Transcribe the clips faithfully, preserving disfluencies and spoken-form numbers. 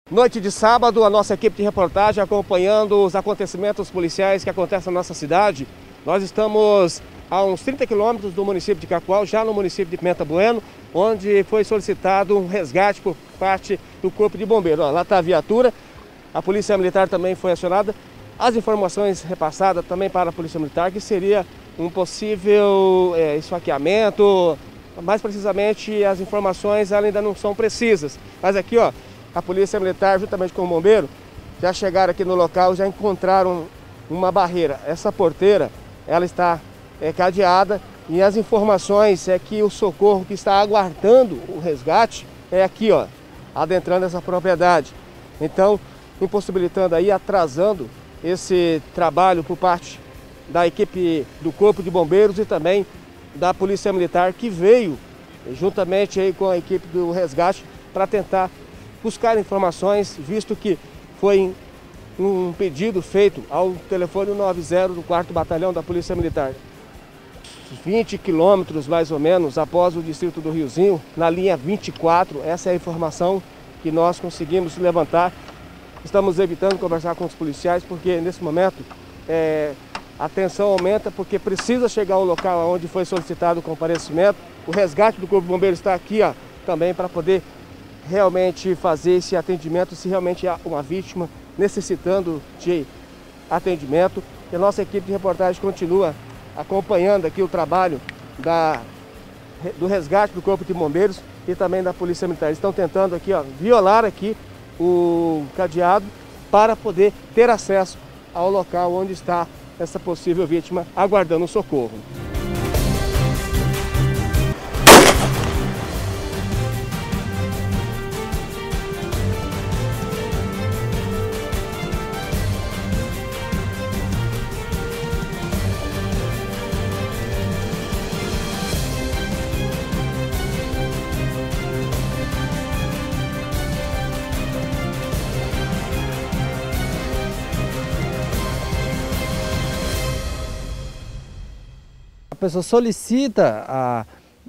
Noite de sábado, a nossa equipe de reportagem acompanhando os acontecimentos policiais que acontecem na nossa cidade. Nós estamos a uns trinta quilômetros do município de Cacoal, já no município de Pimenta Bueno, onde foi solicitado um resgate por parte do Corpo de Bombeiros. Ó, lá está a viatura, a Polícia Militar também foi acionada. As informações repassadas também para a Polícia Militar que seria um possível é, esfaqueamento. Mais precisamente, as informações ainda não são precisas. Mas aqui, ó, a Polícia Militar, juntamente com o bombeiro, já chegaram aqui no local, já encontraram uma barreira. Essa porteira, ela está é, cadeada e as informações é que o socorro que está aguardando o resgate é aqui, ó, adentrando essa propriedade. Então, impossibilitando aí, atrasando esse trabalho por parte da equipe do Corpo de Bombeiros e também da Polícia Militar, que veio juntamente aí com a equipe do resgate para tentar buscar informações, visto que foi um pedido feito ao telefone nove zero do quarto Batalhão da Polícia Militar. vinte quilômetros mais ou menos após o distrito do Riozinho, na linha vinte e quatro, essa é a informação que nós conseguimos levantar. Estamos evitando conversar com os policiais porque nesse momento é, a tensão aumenta porque precisa chegar ao local onde foi solicitado o comparecimento. O resgate do Corpo de Bombeiros está aqui, ó, também para poder realmente fazer esse atendimento se realmente há uma vítima necessitando de atendimento. E a nossa equipe de reportagem continua acompanhando aqui o trabalho da, do resgate do Corpo de Bombeiros e também da Polícia Militar. Eles estão tentando aqui, ó, violar aqui o cadeado para poder ter acesso ao local onde está essa possível vítima aguardando o socorro. A pessoa solicita a,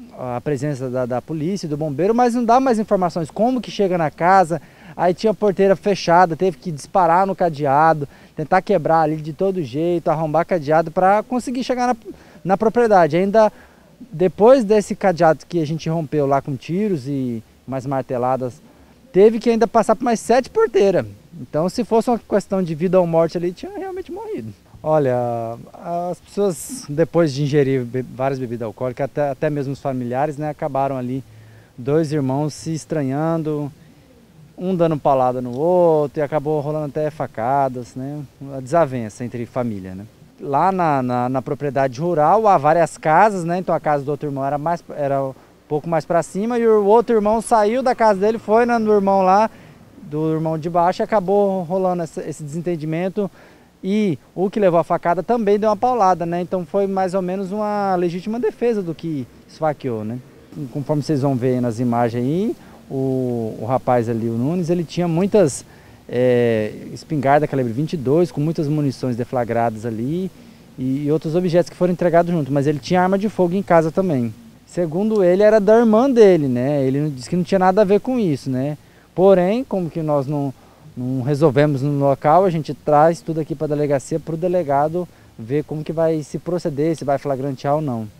a presença da, da polícia e do bombeiro, mas não dá mais informações como que chega na casa. Aí tinha a porteira fechada, teve que disparar no cadeado, tentar quebrar ali de todo jeito, arrombar cadeado para conseguir chegar na, na propriedade. Ainda depois desse cadeado que a gente rompeu lá com tiros e mais marteladas, teve que ainda passar por mais sete porteiras. Então, se fosse uma questão de vida ou morte ali, tinha realmente morrido. Olha, as pessoas depois de ingerir várias bebidas alcoólicas, até, até mesmo os familiares, né, acabaram ali, dois irmãos se estranhando, um dando paulada no outro e acabou rolando até facadas, né, uma desavença entre família, né. Lá na, na, na propriedade rural há várias casas, né, então a casa do outro irmão era, mais, era um pouco mais para cima e o outro irmão saiu da casa dele, foi no irmão lá, do irmão de baixo e acabou rolando esse, esse desentendimento. E o que levou a facada também deu uma paulada, né? Então foi mais ou menos uma legítima defesa do que esfaqueou, né? Conforme vocês vão ver nas imagens aí, o, o rapaz ali, o Nunes, ele tinha muitas é, espingardas calibre vinte e dois, com muitas munições deflagradas ali e, e outros objetos que foram entregados junto, mas ele tinha arma de fogo em casa também. Segundo ele, era da irmã dele, né? Ele disse que não tinha nada a ver com isso, né? Porém, como que nós não... não resolvemos no local, a gente traz tudo aqui para a delegacia para o delegado ver como que vai se proceder, se vai flagrantear ou não.